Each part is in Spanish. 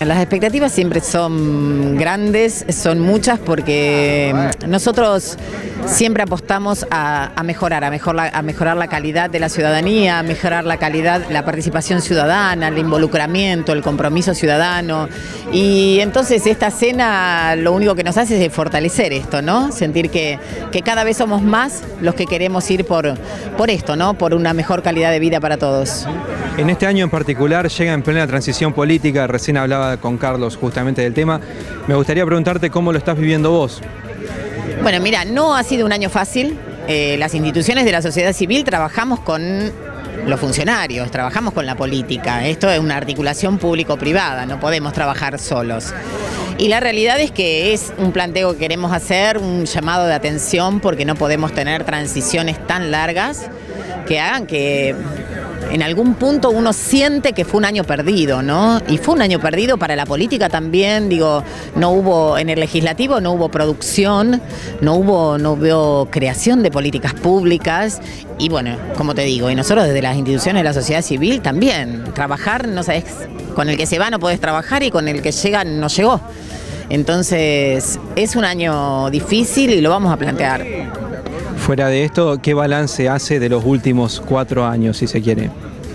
Las expectativas siempre son grandes, son muchas, porque nosotros siempre apostamos a mejorar la calidad de la ciudadanía, a mejorar la calidad, la participación ciudadana, el involucramiento, el compromiso ciudadano. Y entonces esta cena lo único que nos hace es fortalecer esto, ¿no? Sentir que cada vez somos más los que queremos ir por esto, ¿no? Por una mejor calidad de vida para todos. En este año en particular llega en plena transición política, recién hablaba con Carlos justamente del tema. Me gustaría preguntarte cómo lo estás viviendo vos. Bueno, mira, no ha sido un año fácil. Las instituciones de la sociedad civil trabajamos con los funcionarios, trabajamos con la política. Esto es una articulación público-privada, no podemos trabajar solos. Y la realidad es que es un planteo que queremos hacer, un llamado de atención, porque no podemos tener transiciones tan largas que hagan que en algún punto uno siente que fue un año perdido, ¿no? Y fue un año perdido para la política también, digo, no hubo, en el legislativo no hubo producción, no hubo creación de políticas públicas, y bueno, como te digo, y nosotros desde las instituciones de la sociedad civil también, trabajar, no sabes, con el que se va no podés trabajar y con el que llega no llegó. Entonces, es un año difícil y lo vamos a plantear. Fuera de esto, ¿qué balance hace de los últimos 4 años, si se quiere?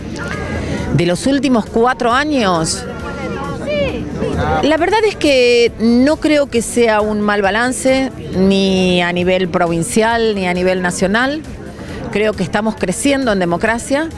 De los últimos 4 años, la verdad es que no creo que sea un mal balance, ni a nivel provincial, ni a nivel nacional. Creo que estamos creciendo en democracia.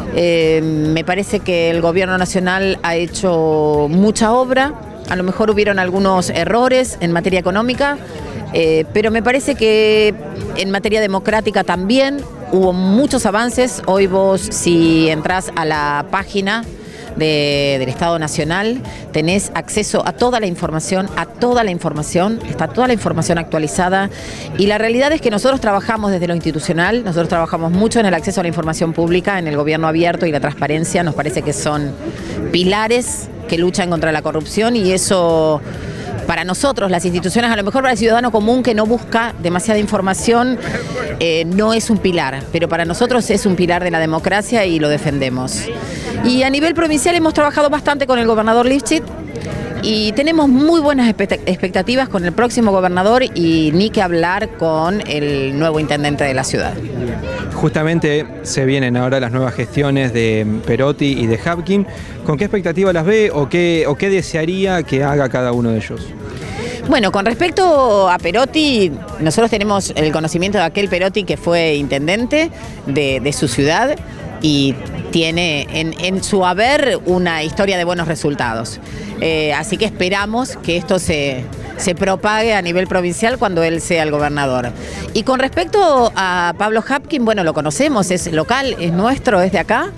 Me parece que el gobierno nacional ha hecho mucha obra. A lo mejor hubieron algunos errores en materia económica, pero me parece que en materia democrática también hubo muchos avances. Hoy vos, si entrás a la página del Estado Nacional, tenés acceso a toda la información, está toda la información actualizada. Y la realidad es que nosotros trabajamos desde lo institucional, nosotros trabajamos mucho en el acceso a la información pública, en el gobierno abierto y la transparencia. Nos parece que son pilares que luchan contra la corrupción, y eso, para nosotros, las instituciones, a lo mejor para el ciudadano común que no busca demasiada información, no es un pilar, pero para nosotros es un pilar de la democracia y lo defendemos. Y a nivel provincial hemos trabajado bastante con el gobernador Lifchit y tenemos muy buenas expectativas con el próximo gobernador, y ni que hablar con el nuevo intendente de la ciudad. Justamente se vienen ahora las nuevas gestiones de Perotti y de Hapkin. ¿Con qué expectativa las ve o qué desearía que haga cada uno de ellos? Bueno, con respecto a Perotti, nosotros tenemos el conocimiento de aquel Perotti que fue intendente de su ciudad y tiene en su haber una historia de buenos resultados. Así que esperamos que esto se propague a nivel provincial cuando él sea el gobernador. Y con respecto a Pablo Hapkin, bueno, lo conocemos, es local, es nuestro, es de acá.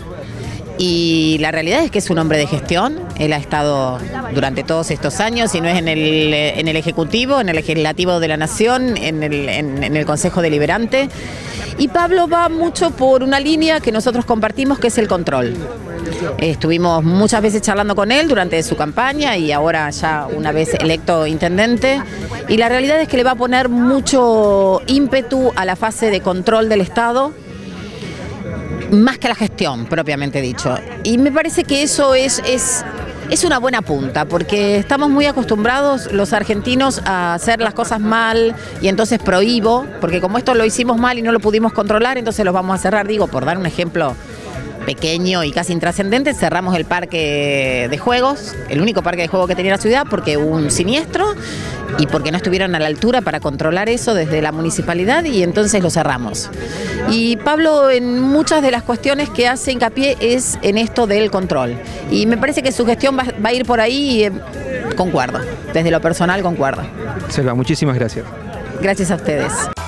Y la realidad es que es un hombre de gestión. Él ha estado durante todos estos años, y no es en el Ejecutivo, en el Legislativo de la Nación, en el Consejo Deliberante. Y Pablo va mucho por una línea que nosotros compartimos, que es el control. Estuvimos muchas veces charlando con él durante su campaña y ahora ya una vez electo intendente. Y la realidad es que le va a poner mucho ímpetu a la fase de control del Estado, más que a la gestión, propiamente dicho. Y me parece que eso es una buena punta, porque estamos muy acostumbrados los argentinos a hacer las cosas mal, y entonces prohíbo, porque como esto lo hicimos mal y no lo pudimos controlar, entonces los vamos a cerrar. Digo, por dar un ejemplo pequeño y casi intrascendente, cerramos el parque de juegos, el único parque de juegos que tenía la ciudad, porque hubo un siniestro y porque no estuvieron a la altura para controlar eso desde la municipalidad, y entonces lo cerramos. Y Pablo, en muchas de las cuestiones que hace hincapié es en esto del control, y me parece que su gestión va a ir por ahí, y concuerdo, desde lo personal concuerdo. Selva, muchísimas gracias. Gracias a ustedes.